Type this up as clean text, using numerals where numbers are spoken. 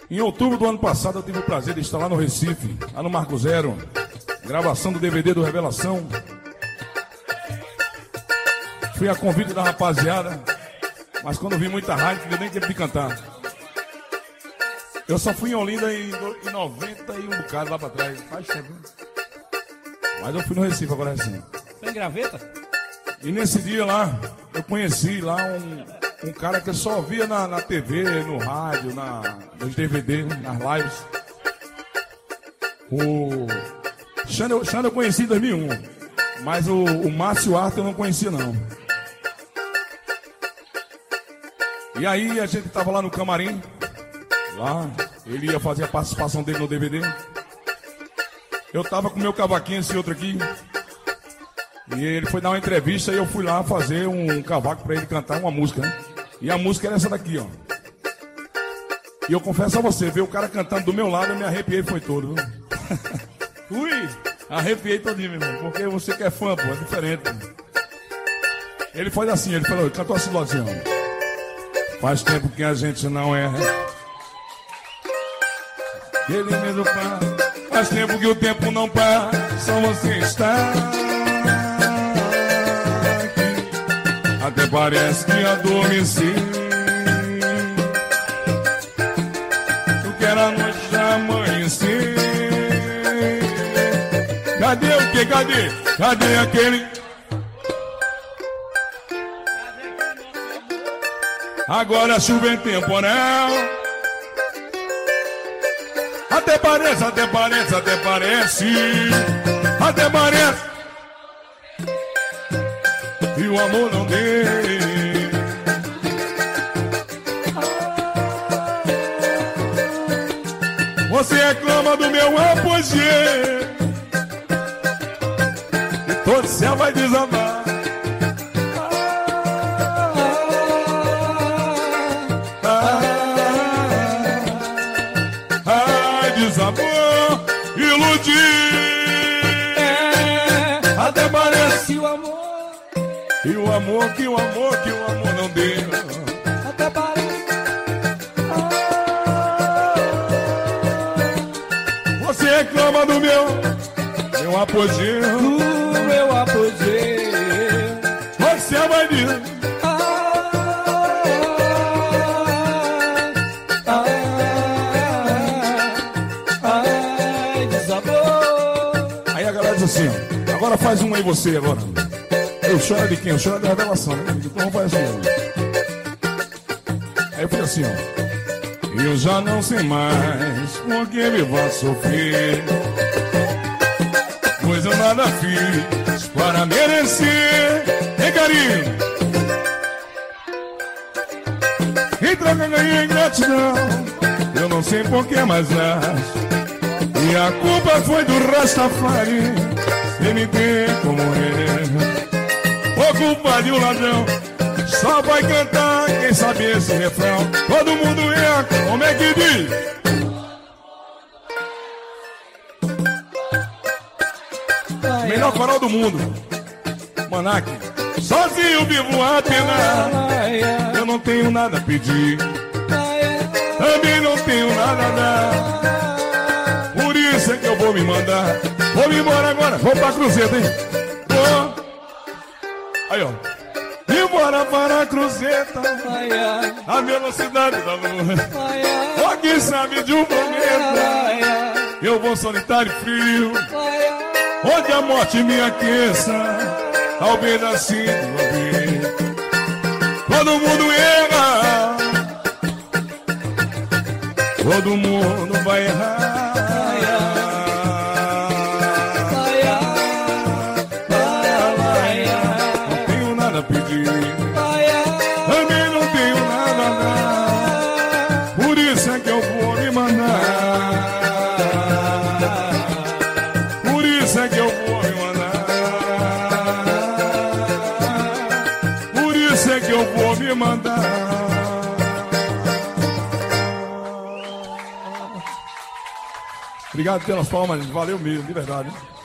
Em outubro do ano passado eu tive o prazer de estar lá no Recife, lá no Marco Zero, gravação do DVD do Revelação. Fui a convite da rapaziada, mas quando vi muita rádio, eu nem tempo de cantar. Eu só fui em Olinda em 90 e um bocado lá pra trás, faz tempo. Mas eu fui no Recife agora recém. Tem graveta? E nesse dia lá, eu conheci lá um cara que eu só via na TV, no rádio, nos DVD, nas lives. O Xande eu conheci em 2001, mas o Márcio Arthur eu não conhecia não. E aí a gente tava lá no camarim, lá, ele ia fazer a participação dele no DVD. Eu tava com meu cavaquinho, esse outro aqui. E ele foi dar uma entrevista e eu fui lá fazer um cavaco pra ele cantar uma música, né? E a música era essa daqui, ó. E eu confesso a você, ver o cara cantando do meu lado, eu me arrepiei, foi todo, viu? Ui, arrepiei todinho, meu irmão. Porque você que é fã, pô, é diferente. Ele foi assim, ele falou, ele cantou assim, assim, ó. Faz tempo que a gente não é. Ele mesmo faz tempo que o tempo não passa, só você está. Até parece que adormeci. Tu quer a noite já amanhecer. Cadê o que? Cadê aquele? Agora a chuva é temporal. Até parece. E o amor não tem. Você reclama do meu apogeu e todo céu vai desabar. Ai, desabou, iludir. Até parece o amor. E o amor, que o amor não deu. Até parece. Você reclama do meu apogeu. Do meu apogeu. Você vai dizer. Ai, desabou. Aí a galera diz assim, ó, agora faz uma aí você agora. Eu choro de quem? Eu choro da Revelação, né? Então vamos fazer assim, ó. Aí eu falei assim, ó. Eu já não sei mais por que me vai sofrer, pois eu nada fiz para merecer. Hein, carinho? Em troca ganhei gratidão, eu não sei por que mais acho. E a culpa foi do Rastafari, sem me ter como ele. O culpa de um ladrão só vai cantar quem sabe esse refrão. Todo mundo erra, como é que diz? Melhor coral do mundo, Manac. Sozinho vivo a penar. Eu não tenho nada a pedir, também não tenho nada a dar. Por isso é que eu vou me mandar. Vou me embora agora, vou pra Cruzeiro, hein? Vou. Aí, ó. Embora para a Cruzeta, a velocidade da luz. Ó, quem sabe de um planeta, eu vou solitário e frio, onde a morte me aqueça, ao pedacinho do ouvido. Todo mundo erra, todo mundo vai errar. Pedir, também não tenho nada a dar. Por isso é que eu vou me mandar. Por isso é que eu vou me mandar. Por isso é que eu vou me mandar. Obrigado pelas palmas, valeu mesmo, de verdade.